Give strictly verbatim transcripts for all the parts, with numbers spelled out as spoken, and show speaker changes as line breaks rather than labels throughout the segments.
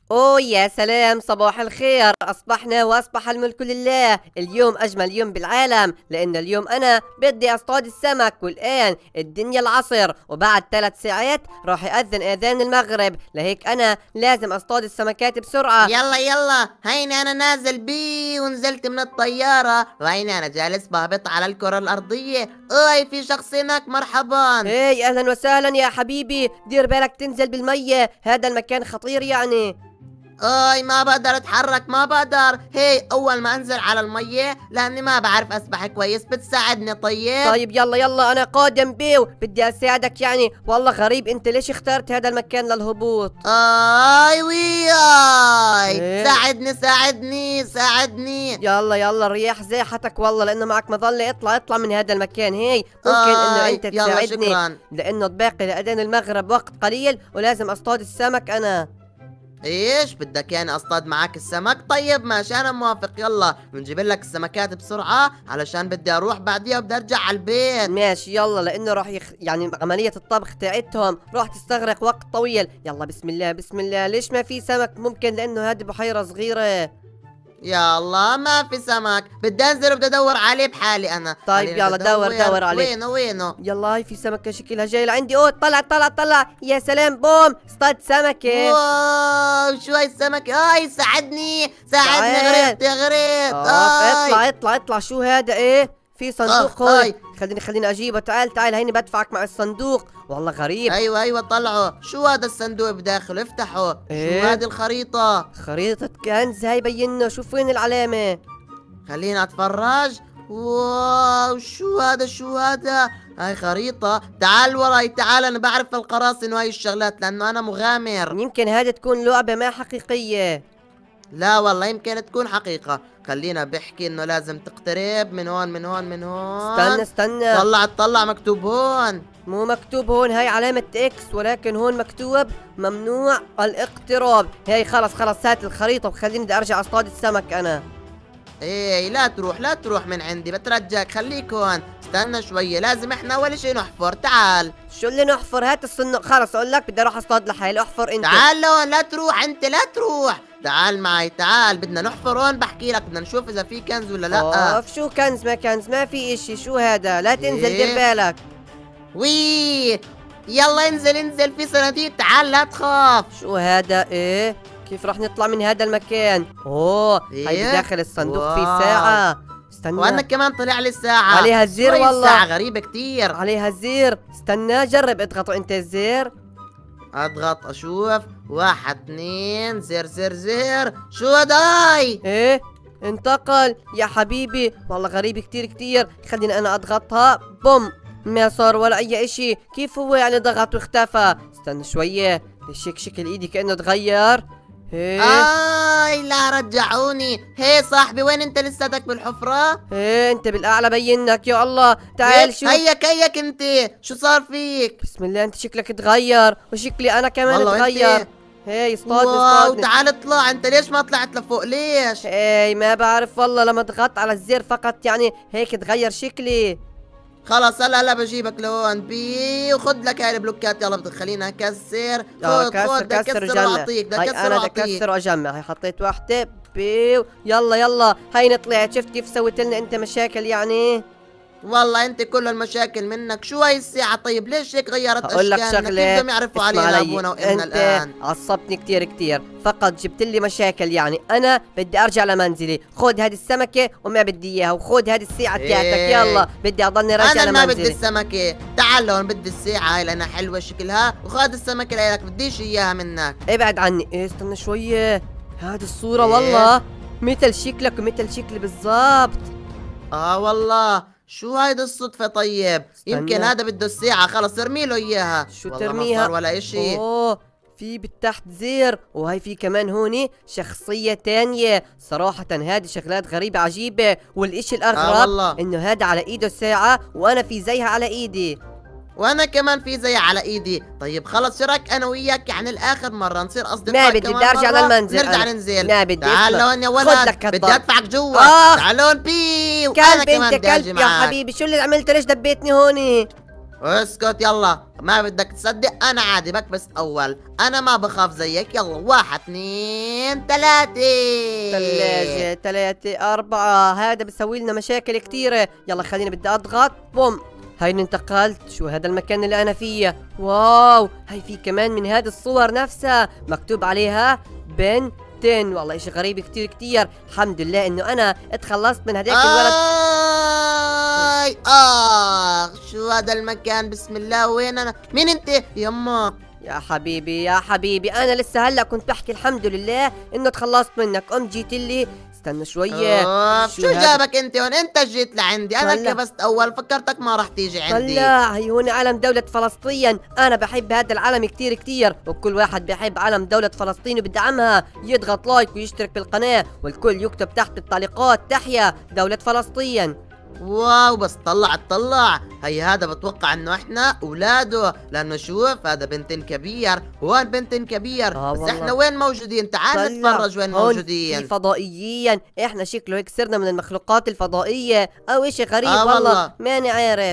اوه يا سلام، صباح الخير. اصبحنا واصبح الملك لله. اليوم اجمل يوم بالعالم، لان اليوم انا بدي اصطاد السمك، والان الدنيا العصر، وبعد ثلاث ساعات راح يأذن اذان المغرب، لهيك انا لازم اصطاد السمكات بسرعة.
يلا يلا، هيني انا نازل بي ونزلت من الطيارة، وهيني انا جالس بهبط على الكرة الارضية. اي في شخص هناك، مرحبا.
هي اهلا وسهلا يا حبيبي، دير بالك تنزل بالمية، هذا المكان خطير يعني.
اي ما بقدر اتحرك، ما بقدر. هي اول ما انزل على المية لاني ما بعرف اسبح كويس، بتساعدني؟ طيب
طيب يلا يلا، انا قادم بيو، بدي اساعدك يعني. والله غريب، انت ليش اخترت هذا المكان للهبوط؟
اي وياي،
إيه؟
ساعدني ساعدني ساعدني.
يلا يلا، ريح زاحتك والله، لانه معك مظله. اطلع اطلع من هذا المكان. هي ممكن انه
آي،
انت
يلا
تساعدني،
شكرا.
لانه باقي لاذان المغرب وقت قليل، ولازم اصطاد السمك انا.
ايش بدك يعني اصطاد معك السمك؟ طيب ماشي، انا موافق. يلا بنجيب لك السمكات بسرعة علشان بدي اروح بعديها وبدي ارجع على البيت.
ماشي يلا، لانه راح يخ... يعني عمليه الطبخ تاعتهم راح تستغرق وقت طويل. يلا بسم الله بسم الله. ليش ما في سمك؟ ممكن لانه هذه بحيره صغيره.
يا الله ما في سمك، بدي انزل وبدي ادور عليه بحالي انا.
طيب
خليني
يلا دور دور عليه.
وينه وينه؟
يلا هاي في سمكه شكلها جاي لعندي. اوه طلع طلع طلع، يا سلام، بوم اصطاد سمكه.
واو شو هاي السمك؟ اي ساعدني ساعدني،
تعال.
غرقت يا غرقت.
آه
آي.
اطلع اطلع اطلع. شو هذا؟ ايه في صندوق
آه،
هون.
آي.
خليني خليني اجيبه. تعال تعال، هيني بدفعك مع الصندوق. والله غريب.
ايوه ايوه طلعوا. شو هذا الصندوق بداخله؟ افتحه.
إيه؟
شو هذه الخريطة؟
خريطة كنز هاي، بينه. شوف وين العلامة.
خلينا اتفرج. واو شو هذا شو هذا؟ هاي خريطة. تعال وراي تعال، انا بعرف القراصنة وهاي الشغلات لانه انا مغامر.
يمكن هذه تكون لعبة ما حقيقية.
لا والله يمكن تكون حقيقة. خلينا بحكي انه لازم تقترب من هون من هون من هون.
استنى استنى،
طلع طلع مكتوب هون.
مو مكتوب هون، هاي علامة اكس، ولكن هون مكتوب ممنوع الاقتراب. هاي خلص خلص، هات الخريطة وخليني بدي ارجع اصطاد السمك انا.
ايه لا تروح لا تروح من عندي، بترجاك خليك هون. استنى شوية، لازم احنا اول شي نحفر. تعال
شو اللي نحفر؟ هات الصندوق. خلص اقول لك بدي اروح اصطاد لحالي. احفر انت.
تعال لهون، لا تروح انت لا تروح. تعال معي تعال، بدنا نحفر هون. بحكي لك بدنا نشوف اذا في كنز ولا لا.
اوف، شو كنز ما كنز؟ ما في اشي. شو هذا؟ لا تنزل،
إيه؟
دير بالك.
وي يلا انزل انزل، في صناديق. تعال لا تخاف.
شو هذا؟ ايه كيف راح نطلع من هذا المكان؟ اوه
إيه؟
هاي بداخل الصندوق في
واو.
ساعة. استنى،
وانا كمان طلع لي الساعة
عليها الزر.
شوي
والله
الساعة غريبة كتير.
عليها الزر. استنى جرب اضغطوا انت الزر.
اضغط اشوف. واحد اثنين، زر زر زر. شو هداي؟
ايه انتقل يا حبيبي. والله غريب كتير كتير. خليني انا اضغطها. بوم، ما صار ولا اي اشي. كيف هو يعني ضغط واختفى؟ استنى شوية، ليش هيك شكل ايدي كأنه تغير؟ ايه
اي لا رجعوني. هي صاحبي وين انت؟ لساتك بالحفرة؟
ايه انت بالاعلى بينك. يا الله تعال شوف.
هيك هيك انت، شو صار فيك؟
بسم الله، انت شكلك تغير، وشكلي انا كمان
والله
تغير.
انت.
هي اصطادني
واو
اصطادني.
تعال اطلع. انت ليش ما طلعت لفوق؟ ليش؟
اي ما بعرف والله، لما ضغطت على الزر فقط يعني هيك تغير شكلي.
خلص هلا هلا بجيبك لهون بي، وخذ لك هاي البلوكات. يلا بدك خلينا نكسر.
اه
خذ
كسر
خذ بدك
كسر
كسر
وجمع.
واعطيك، بدك
هاي
كسر
انا بدي
واعطيك.
اكسر واجمع. هاي حطيت واحدة بيو. يلا يلا هيني طلعت. شفت كيف سويت لنا انت مشاكل يعني؟
والله انت كل المشاكل منك. شو هاي الساعة؟ طيب ليش هيك غيرت
هقول لك
اشكالنا؟
شغلة،
كيف بدهم يعرفوا
اسمع
علينا
علي.
ابونا وامنا
انت
الان؟
عصبتني كتير كتير، فقط جبت لي مشاكل يعني. انا بدي ارجع لمنزلي. خذ هذه السمكة وما بدي اياها، وخذ هذه الساعة تاعتك.
إيه.
يلا بدي اضلني راجع
انا ما بدي
لمنزلي.
السمكة. تعال لهون، بدي الساعة هاي لانها حلوة شكلها، وخذ السمكة لك، بديش اياها منك.
ابعد عني. ايه استنى شوية، هذه الصورة
إيه؟
والله مثل شكلك ومثل شكلي بالضبط.
اه والله شو هيدي الصدفة؟ طيب يمكن هذا بده الساعة. خلص ارمي له اياها.
شو
والله
ترميها؟
ما صار ولا اشي.
اوه في بالتحت زر، وهي في كمان هوني شخصية تانية. صراحة هذه شغلات غريبة عجيبة، والاشي الاغرب
آه والله.
انه هذا على ايده ساعة، وانا في زيها على ايدي.
وانا كمان في زي على ايدي. طيب خلص شو رايك انا وياك يعني الاخر مرة نصير اصدقاء؟
ما بدي،
كمان
بدي ارجع
مرة
للمنزل.
نرجع
أنا.
ننزل.
ما بدي.
تعال
اسمع.
لهون يا
خد
ولد،
لك
بدي
هالضرب.
ادفعك جوا.
آخ.
تعال لهون بي، وانا
كلب
كمان
انت
بدي اجي
كلب يا
معك.
حبيبي. شو اللي عملته؟ ليش دبيتني هوني؟
اسكت يلا، ما بدك تصدق انا عادي بكبس اول، انا ما بخاف زيك. يلا واحد اثنين ثلاثة.
ثلاجة ثلاثة أربعة، هذا بيسوي لنا مشاكل كثيرة. يلا خليني بدي أضغط بوم. هيني انتقلت. شو هذا المكان اللي أنا فيه؟ واو، هي في كمان من هذه الصور نفسها مكتوب عليها بنتين. والله إشي غريب كثير كثير. الحمد لله إنه أنا اتخلصت من هذاك الولد.
آي آه شو هذا المكان؟ بسم الله، وين أنا؟ مين أنت؟ يما
يا حبيبي يا حبيبي، أنا لسه هلا كنت بحكي الحمد لله إنه تخلصت منك. أم جيت لي. استنى شوية.
آه شو, شو جابك أنت هون؟ أنت جيت لعندي، أنا
طلع.
كبست أول، فكرتك ما رح تيجي عندي.
طلع، هي هون علم دولة فلسطين. أنا بحب هذا العلم كتير كتير، وكل واحد بحب علم دولة فلسطين وبدعمها يضغط لايك ويشترك بالقناة، والكل يكتب تحت بالتعليقات تحيا دولة فلسطين.
واو، بس طلع طلع هي هذا بتوقع انه احنا اولاده، لانه شوف هذا بنتين كبير وهون بنتين كبير.
آه
بس
والله.
احنا وين موجودين؟ تعال نتفرج وين
هون
موجودين.
في فضائيين. احنا شكله هيك صرنا من المخلوقات الفضائية او اشي غريب.
آه
والله,
والله.
ماني عارف.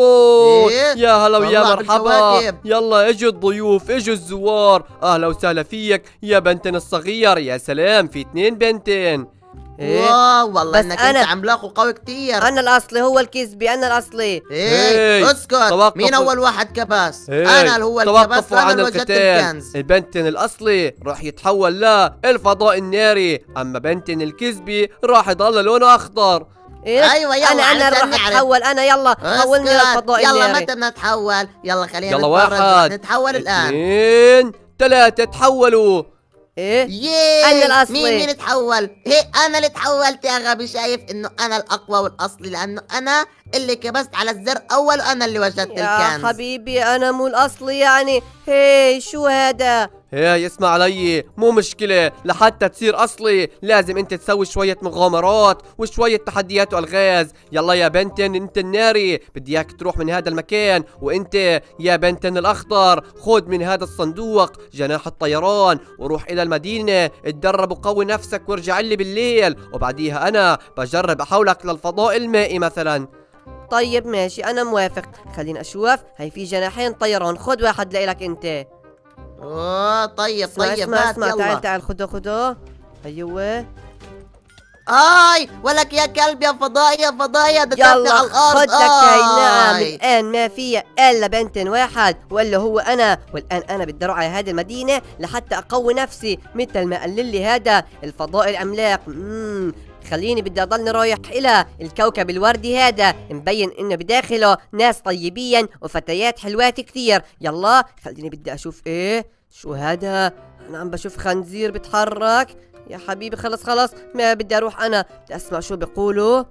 واو
إيه؟
يا هلا ويا
والله
مرحبا.
بالكواكب.
يلا اجوا الضيوف، اجوا الزوار، اهلا وسهلا فيك يا بنتن الصغير. يا سلام، في اثنين بنتين.
إيه؟
واو والله
بس
انك
أنا-
انت عملاق وقوي كتير.
انا الاصلي، هو الكذبي، انا الاصلي.
ايه
إيه،
اسكت،
توقفوا.
مين اول واحد كبس؟
إيه،
انا اللي هو اللي كبس،
توقفوا
انا
عن
اللي وجدت
القتال.
الكنز.
البنتن الاصلي راح يتحول للفضاء الناري، اما بنتن الكذبي راح يضل لونه اخضر.
إيه؟
ايوه يلا،
انا انا
علشان
راح
نعرف.
اتحول. انا يلا حولني
اسكت.
للفضاء
يلا
الناري.
متى بدنا نتحول؟ يلا خلينا
يلا
نتفرج.
واحد
نتحول الان.
اثنين ثلاثة، تحولوا.
ايه؟
ياي
أنا الأصلي.
مين مين تحول؟ هي انا اللي تحولت يا غبي. شايف انه انا الاقوى والاصلي، لانه انا اللي كبست على الزر اول وانا اللي وجدت
يا
الكنز.
حبيبي انا مو الاصلي يعني. هي شو هذا؟
هي اسمع علي، مو مشكلة، لحتى تصير أصلي لازم أنت تسوي شوية مغامرات وشوية تحديات وألغاز. يلا يا بنتن أنت الناري، بدي إياك تروح من هذا المكان، وأنت يا بنتن الأخضر خذ من هذا الصندوق جناح الطيران وروح إلى المدينة، اتدرب وقوي نفسك وارجع لي بالليل، وبعديها أنا بجرب أحولك للفضاء المائي مثلا.
طيب ماشي، انا موافق. خليني اشوف. هي في جناحين طيران، خد واحد لإلك انت.
اوه طيب
اسمع
طيب
اسمع
هات
اسمع، تعال
يلا.
تعال خده خده. ايوه
اي ولك يا كلب، يا فضائي يا فضائي، دتتني
يلا
على الارض.
خد لك هاي. نعم
آي.
الان ما في الا بنتين واحد ولا هو انا، والان انا بدي اروح على هذه المدينه لحتى اقوي نفسي مثل ما قال لي هذا الفضاء العملاق. امم خليني بدي اضلني رايح الى الكوكب الوردي هذا، مبين انه بداخله ناس طيبين وفتيات حلوات كثير. يلا خليني بدي اشوف. ايه شو هذا؟ انا عم بشوف خنزير بتحرك. يا حبيبي خلص خلص، ما بدي اروح. انا بدي اسمع شو بيقولوا.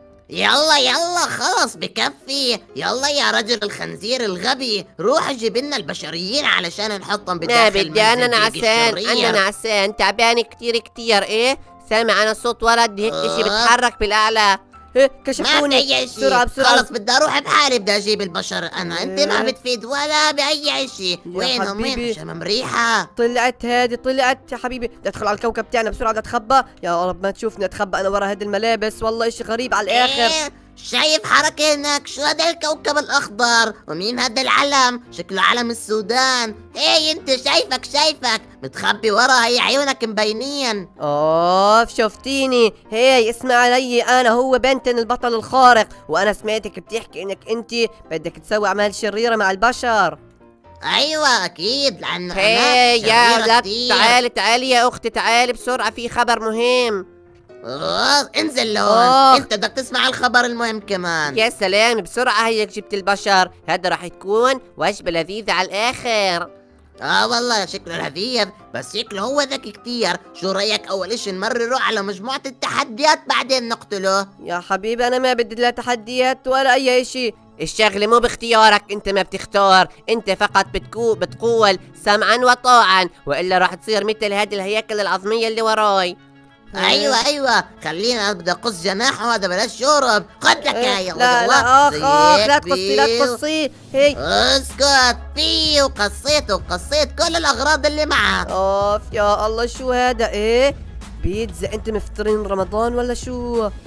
يلا يلا خلص بكفي. يلا يا رجل الخنزير الغبي، روح جيب لنا البشريين علشان نحطهم بداخل
ما بدي، انا
منزل
نعسان،
ديك
انا
الشرير.
نعسان تعبان كتير كتير. ايه سامع انا صوت ولد هيك اشي
آه.
بتحرك بالاعلى. ايه
ما في
كشفوني
اي شيء.
بسرعة بسرعة.
خلص بدي اروح بحالي، بدي اجيب البشر انا. انت ما
إيه.
بتفيد ولا باي شيء. وينهم؟
حبيبي.
وين شمم ريحه؟
طلعت هذه، طلعت يا حبيبي. بدي ادخل على الكوكب تاعنا بسرعة، بدي اتخبى. يا رب ما تشوفني اتخبى انا ورا هذه الملابس. والله اشي غريب على الاخر.
إيه؟ شايف حركة هناك؟ شو هذا الكوكب الأخضر؟ ومين هذا العلم؟ شكله علم السودان. هي أنت شايفك شايفك متخبي ورا، هي عيونك مبينين.
اوف شفتيني. هي اسمع علي، انا هو بنتن البطل الخارق، وانا سمعتك بتحكي انك انت بدك تسوي اعمال شريرة مع البشر.
أيوة أكيد، لأنه
هي
أنا
يا
شريرة
لا،
كتير.
تعالي تعالي يا اختي، تعالي بسرعة، في خبر مهم.
أوه، انزل لهون.
آه.
أنت بدك تسمع الخبر المهم كمان.
يا سلام بسرعة، هيك جبت البشر. هذا راح تكون وجبة لذيذة على الآخر.
آه والله شكله لذيذ، بس شكله هو ذكي كتير. شو رأيك أول إشي نمرره على مجموعة التحديات بعدين نقتله؟
يا حبيبي أنا ما بدي لا تحديات ولا أي إشي. الشغلة مو باختيارك، أنت ما بتختار، أنت فقط بتكو بتقول سمعا وطاعا، وإلا راح تصير مثل هذه الهياكل العظمية اللي وراي.
ايوه ايوه، خلينا بدي اقص جناحه هذا، بلاش شرب. خد لك
إيه،
يا يلا
لا
يلا.
لا آخ آخ، لا
زيك
تقصي لا
بيو.
تقصي. هي
اسكت فيه، وقصيت وقصيت كل الاغراض اللي معه.
أوف يا الله، شو هذا؟ إيه بيتزا؟ أنت مفطرين رمضان ولا شو؟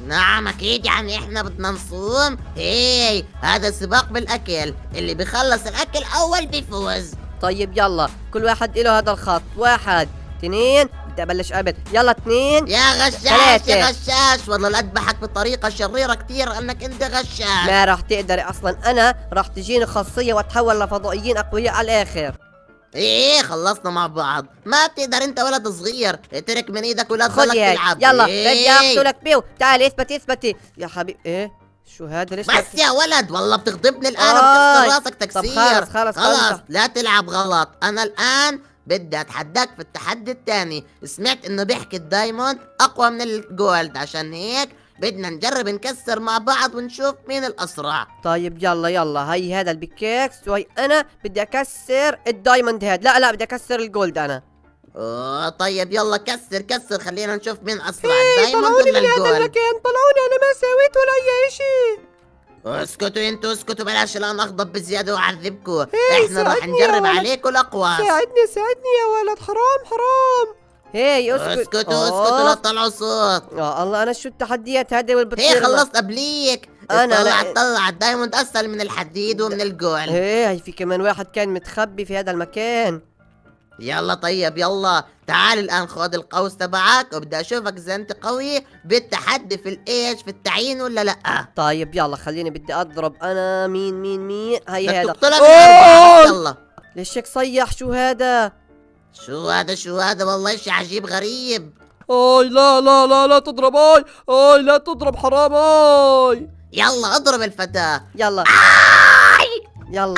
نعم اكيد، يعني احنا بدنا نصوم. هي هذا سباق بالاكل، اللي بيخلص الاكل اول بيفوز.
طيب يلا كل واحد له هذا الخط. واحد اثنين، بدي ابلش قبل. يلا اثنين.
يا غشاش
ثلاثة.
يا غشاش، والله لأذبحك بطريقة شريرة كثير انك انت غشاش.
ما راح تقدري اصلا، انا راح تجيني خاصية واتحول لفضائيين اقوياء على الاخر.
ايه خلصنا مع بعض. ما بتقدر انت ولد صغير، اترك من ايدك ولا تضلك
خذي هاي،
تلعب.
يلا
إيه.
بدي اقتلك بيو. تعالي اثبتي اثبتي يا حبيبي. ايه شو هذا؟ ليش
بس يا ولد والله بتغضبني الان
آه.
وبكسر راسك تكسير.
طب خلص خلص
خلاص
خلص.
لا تلعب غلط. انا الان بدي اتحداك في التحدي الثاني. سمعت انه بيحكي الدايموند اقوى من الجولد، عشان هيك بدنا نجرب نكسر مع بعض ونشوف مين الاسرع.
طيب يلا يلا، هي هذا البيكيكس وهي انا بدي اكسر الدايموند هاد. لا لا بدي اكسر الجولد انا.
اوه طيب يلا كسر كسر، خلينا نشوف مين اسرع،
إيه،
الدايموند
طلعوني
ولا
من هذا
الجولد.
المكان، طلعوني، انا ما سويت ولا اي شيء.
اسكتوا انتوا اسكتوا، بلاش الان اغضب بزياده واعذبكم.
إيه،
احنا راح
ساعدني يا
نجرب
ولد.
عليكم الاقواس.
ساعدني ساعدني يا ولد، حرام حرام. هي اسكت.
اسكتوا اسكتوا لا تطلعوا صوت.
يا الله، انا شو التحديات هذه واللي
هي
بتصير؟
خلصت قبليك.
أنا-
طلع
أنا-
طلع الدايموند اسهل من الحديد ومن الجول.
ايه هي في كمان واحد كان متخبي في هذا المكان.
يلا طيب يلا تعال الان خذ القوس تبعك، وبدي اشوفك اذا انت قوي بالتحدي في الايش، في التعيين ولا لا.
طيب يلا خليني بدي اضرب انا مين مين مين. هي
بدك
هذا.
تقتلها
أوه!
بالأربعة. يلا
ليش هيك صيح؟ شو هذا؟
شو هذا شو هذا والله شيء عجيب غريب.
اي لا لا لا لا تضرب، اي اي لا تضرب، حرام اي.
يلا اضرب الفتاة.
يلا يلا.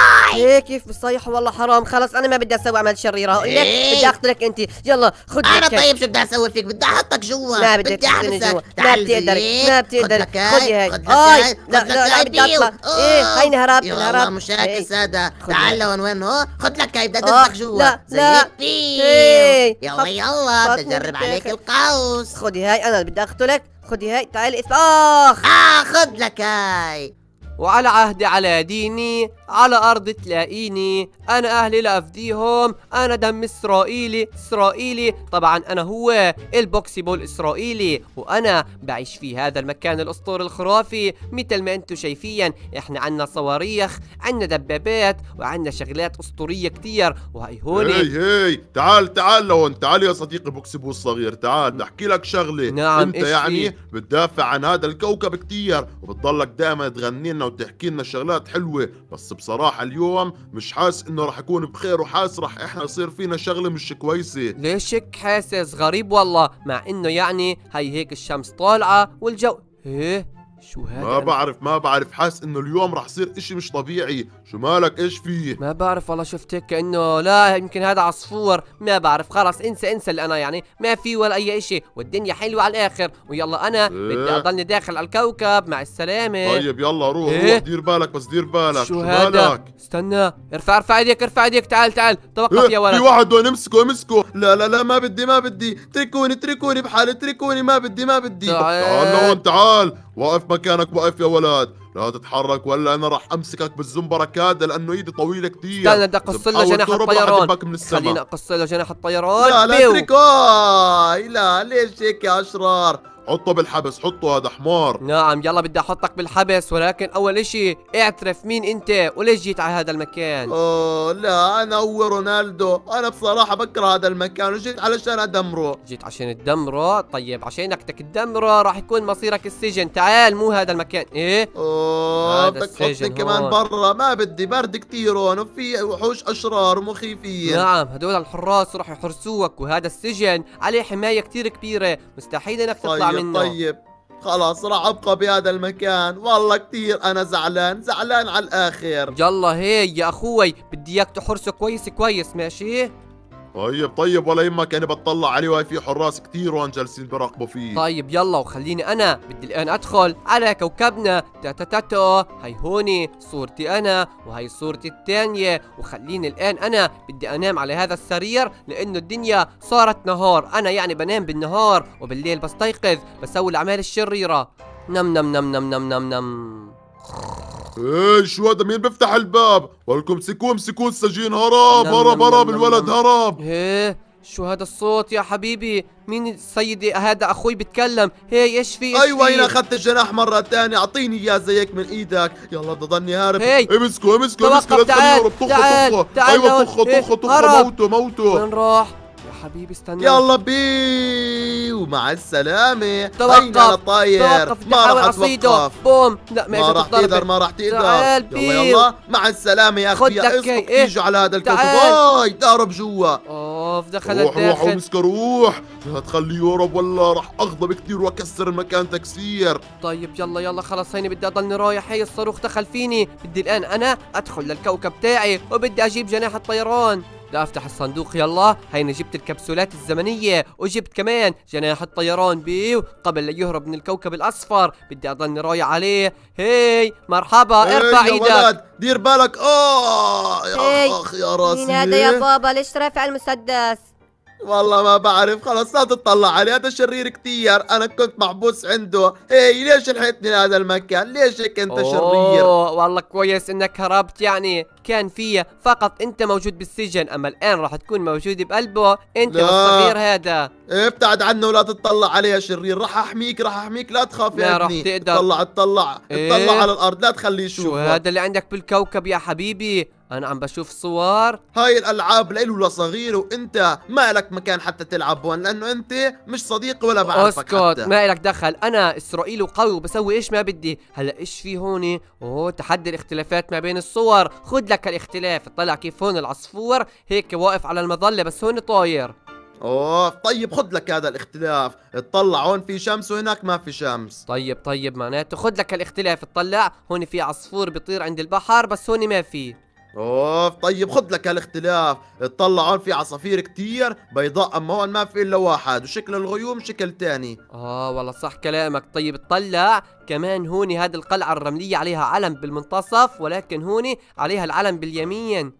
ايه كيف بصيح؟ والله حرام. خلص انا ما بدي اسوي اعمال شريره، ليك
إيه؟
بدي اقتلك انت. يلا خذ
انا
لك هيك.
طيب شو بدي اسوي فيك؟ بدي احطك جوا.
ما بدك تحطني
أحبسك.
جوا. ما
تعال
بتقدري
زيك.
ما
خد
بتقدري.
لك
خذي هاي.
خد لك
اي
هاي.
لا
خد لك
لا لا
هاي
بدي اطلع.
بيو.
ايه
أوه.
هيني هربت
يا
هربت.
الله مشاكس
إيه.
هذا.
خد
تعال
هاي.
لوين وين هو. خد لك هاي بدي
آه،
ادزك جوا.
لا، لا.
زيك بيو.
إيه.
يلا
حط-
يلا بدي
حطني
اجرب
بالداخل.
عليك القوس.
خذي هاي، انا بدي اقتلك. خذي هاي تعالي اسم. اخ
اه خد لك هاي.
وعلى عهدي على ديني، على أرض تلاقيني، أنا أهلي لا أفديهم، أنا دم إسرائيلي إسرائيلي. طبعا أنا هو البوكسيبول الإسرائيلي، وأنا بعيش في هذا المكان الأسطوري الخرافي. مثل ما أنتم شايفين إحنا عنا صواريخ، عنا دبابات، وعنا شغلات أسطورية كتير. وهي هوني.
هي هي تعال تعال لهون، تعال يا صديقي بوكسيبو الصغير، تعال بدي احكي لك شغله.
نعم،
انت
إيش
يعني
في؟
بتدافع عن هذا الكوكب كتير، وبتضلك دائما تغني لنا وتحكي لنا شغلات حلوه، بس بصراحه اليوم مش حاسس انه رح اكون بخير، وحاسس رح احنا يصير فينا شغله مش كويسه.
ليش هيك حاسس؟ غريب والله، مع إنه يعني هي هيك الشمس طالعة والجو. إيه شو هذا؟
ما بعرف ما بعرف حاسس انه اليوم رح يصير اشي مش طبيعي. شو مالك؟ ايش فيه؟
ما بعرف والله، شفت هيك كأنه لا يمكن هذا عصفور، ما بعرف. خلاص انسى انسى اللي انا يعني ما في ولا اي اشي، والدنيا حلوة على الاخر. ويلا انا بدي
إيه؟
اضلني داخل على الكوكب. مع السلامة.
طيب يلا روح
إيه؟
روح، دير بالك بس دير بالك.
شو هذا؟
مالك؟
استنى، ارفع ارفع ايديك ارفع ايديك. تعال تعال توقف
إيه؟
يا ولد.
في واحد هون، امسكه امسكه. لا لا لا ما بدي ما بدي، اتركوني اتركوني بحالي، اتركوني ما بدي ما بدي.
تعال.
تعال لهون تعال، واقف مكانك، واقف يا ولد، لا تتحرك ولا انا راح امسكك بالزنبرك هذا، لانه ايدي طويله كثير.
استنى بدي اقص له جناح الطيران.
من
خلينا
السماء.
اقص له جناح الطيران.
لا لا
بيو.
اتركه. لا ليش هيك يا اشرار؟ حطه بالحبس، حطه، هذا حمار.
نعم يلا بدي احطك بالحبس، ولكن اول اشي اعترف مين انت وليش جيت على هذا المكان.
اوه لا انا هو رونالدو، انا بصراحه بكره هذا المكان وجيت علشان ادمره.
جيت عشان تدمره؟ طيب عشانك بدك تدمره راح يكون مصيرك السجن. تعال مو هذا المكان. ايه
اوه
هذا
بدك
السجن
تحطني كمان
هون.
برا، ما بدي، برد كثير هون وفي وحوش اشرار ومخيفين.
نعم هدول الحراس راح يحرسوك، وهذا السجن عليه حماية كتير كبيرة، مستحيل انك تطلع
طيب
منه.
طيب خلاص راح ابقى بهذا المكان، والله كثير انا زعلان زعلان على الاخر.
يلا هي يا اخوي بدي اياك تحرسه كويس كويس، ماشي؟
طيب طيب ولا يهمك، انا بطلع عليه وهي في حراس كثير هون جالسين بيراقبوا فيه.
طيب يلا وخليني انا بدي الان ادخل على كوكبنا. تاتا تاتو، هي هوني صورتي انا وهي صورتي الثانية، وخليني الان انا بدي انام على هذا السرير لانه الدنيا صارت نهار. انا يعني بنام بالنهار وبالليل بستيقظ بسوي الاعمال الشريرة. نم نم نم نم نم نم نم.
ايه شو هذا؟ مين بيفتح الباب؟ ولكم امسكوه امسكوه السجين، هرب
نم
هرب
نم
هرب
نم
الولد
نم.
هرب.
ايه شو هذا الصوت يا حبيبي؟ مين سيدي؟ هذا اخوي بيتكلم. هي ايش في؟ إيش
ايوه
في؟
هنا اخذت الجناح مرة ثانية، اعطيني اياه زيك من ايدك. يلا بدي ضلني هارب.
هي.
امسكوا امسكوا
توقف،
امسكوا لا تخليه
تعال،
يهرب. طخه
تعال،
طخه.
تعال
ايوه
لهون.
طخه
هي،
طخه طخه
هرب.
موته موته.
وين راح يا حبيبي؟ استنى.
يلا بي ومع السلامة.
توقف،
هينا انا طاير.
توقف، بدي
ما
احاول
راح
اصيده.
اتوقف.
بوم. لا ما
ما
اجت
راح
الضربة.
تقدر ما راح تقدر.
تعال
يلا
بيو.
يلا مع السلامة يا
خد
اخي.
لك
يا
هي.
اسقط
إيه.
تيجوا على هذا الكوكب.
تعال.
هاي دارب جوا.
اوف دخل
روح روح
الداخل.
ومسك روح. لا تخليه يهرب ولا راح اغضب كثير واكسر المكان تكسير.
طيب يلا يلا خلص هيني بدي اضلني رايح. هي الصاروخ دخل فيني. بدي الان انا ادخل للكوكب تاعي وبدي اجيب جناح الطيران. بدي افتح الصندوق. يلا هيني جبت الكبسولات الزمنية وجبت كمان جناح الطيران بيو قبل لا يهرب من الكوكب الاصفر. بدي اضلني رايح عليه. هي مرحبا. ارفع
إيه يا
ايدك.
ولد دير بالك. اه يا
هي.
اخ يا راسي.
مين هذا يا بابا؟ ليش رافع المسدس؟
والله ما بعرف. خلص لا تطلع عليه، هذا شرير كتير. انا كنت محبوس عنده. ايه ليش لحقتني لهذا المكان؟ ليش هيك انت شرير؟
اوه والله كويس انك هربت. يعني كان فيها فقط انت موجود بالسجن، اما الان راح تكون موجود بقلبه انت
لا.
والصغير هذا.
إيه ابتعد عنه ولا تطلع عليه يا شرير. راح احميك راح احميك. لا تخاف
لا
يا
راح
ابني.
تقدر.
اطلع اطلع
إيه؟
اطلع على الارض. لا تخليه
شو
يشوفك.
هذا اللي عندك بالكوكب يا حبيبي؟ انا عم بشوف صور.
هاي الالعاب لإله لصغير، وانت ما لك مكان حتى تلعب هون لانه انت مش صديقي ولا بعرفك
اسكت،
حتى.
ما إلك دخل. انا اسرائيلي وقوي وبسوي ايش ما بدي. هلا ايش في هون؟ اوه تحدي الاختلافات ما بين الصور. خذ لك الاختلاف. طلع كيف هون العصفور هيك واقف على المظله بس هون طاير.
اوه طيب خد لك هذا الاختلاف. اطلع هون في شمس وهناك ما في شمس.
طيب طيب معناته خذ لك الاختلاف. اطلع هون في عصفور بيطير عند البحر بس هون ما في.
اوه طيب خد لك هالاختلاف. اطلع هون في عصافير كتير بيضاء، اما هون ما في الا واحد وشكل الغيوم شكل تاني.
اه والله صح كلامك. طيب اطلع كمان هون هذه القلعة الرملية عليها علم بالمنتصف، ولكن هون عليها العلم باليمين.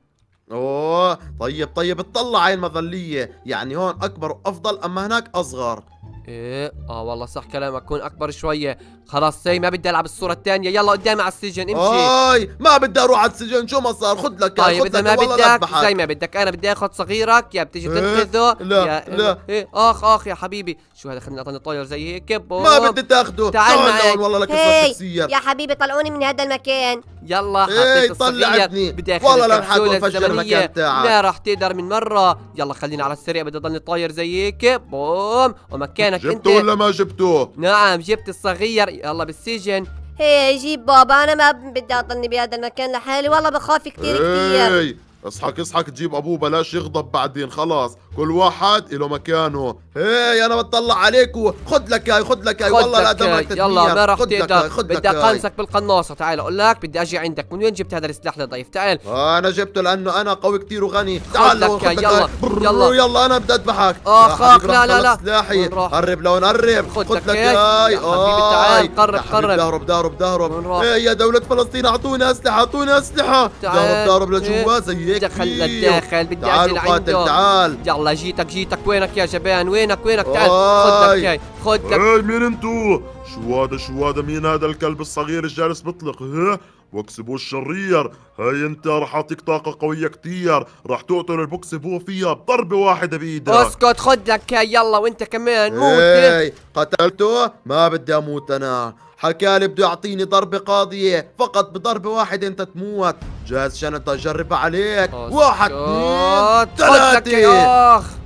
اوه طيب طيب اطلع هاي المظلية، يعني هون اكبر وافضل اما هناك اصغر.
ايه اه والله صح كلامك. كون اكبر شوية. خلاص هي ما بدي العب الصورة الثانية. يلا قدامي على السجن امشي.
هاي ما بدي اروح على السجن. شو ما صار خد لك.
طيب
خد
اذا
لك
ما
والله
بدك
لأذبحك.
زي ما بدك. انا بدي اخذ صغيرك يا بتيجي
إيه؟
تنقذه.
لا،
يا
لا.
ايه اخ اخ يا حبيبي. شو هذا؟ خليني اعطيني طاير زي هيك. بوم.
ما بدي تاخده.
تعال معي.
لهون والله لك
هي
صرت تكسير.
يا حبيبي طلعوني من هذا المكان.
يلا
إيه،
حطيت الصغير.
طلعتني.
بدي اخذ
والله لا
الكبسولة
نحاول نفجر
الزمنية.
المكان تاعك.
لا راح تقدر من مرة. يلا خلينا على السريع. بدي اضلني طاير زي هيك. بوم. ومكانك انت.
جبته ولا ما جبته؟
نعم جبت الصغير. يلا بالسجن.
هي جيب بابا، انا ما بدي اضلني بهذا المكان لحالي، والله بخاف كثير كثير.
اي اصحك اصحك تجيب ابوه بلاش يغضب بعدين. خلاص كل واحد له مكانه. هي انا بتطلع عليك. خد لك هاي خد لك هاي والله لا دمك تدمير.
يلا ما راح
خد لك
تقدر.
هاي خد لك
بدي
هاي.
اقانصك بالقناصة. تعال اقول لك بدي اجي عندك. من وين جبت هذا السلاح لضيف؟ تعال.
انا جبته لانه انا قوي كتير وغني. تعال
لك
لو خد
هاي.
لك
يلا،
هاي. برر،
يلا.
يلا انا بدي اذبحك.
آخ،
يا
آخ،
حبيبي
لا،
راح
لا، لا.
أخلص سلاحي.
وين راح؟
قرب لون قرب.
خد
خد
لك
لك
هيك.
هاي.
يا حبيبي تعال،
آي.
قرب،
يا حبيبي
قرب.
دهرب دهرب دهرب.
وين راح؟
ايه يا دولة فلسطين اعطونا اسلحة اعطونا اسلحة.
تعال.
دهرب دهرب
إيه.
لجوا زي هيك.
دخل للداخل. بدي
تعال
اجي
وقاتل
لعنده.
تعال.
يلا جيتك جيتك. وينك يا جبان؟ وينك وينك؟ تعال خذ لك
آي.
هاي. خذ لك.
هاي مين انتو؟ شو هذا شو هذا؟ مين هذا الكلب الصغير الجالس بيطلق؟ ها بوكسبو الشرير. هاي انت رح اعطيك طاقة قوية كتير. رح تقتل البوكسبو فيها بضربة واحدة بايدك.
اسكت. خذ لك هاي. يلا وانت كمان موت.
ايه قتلته؟ ما بدي اموت انا. حكالي بده يعطيني ضربة قاضية، فقط بضربة واحدة انت تموت. جاهز عشان انت اجربها عليك. واحد اثنين
خذ لك هاي.
ثلاثة.
اخ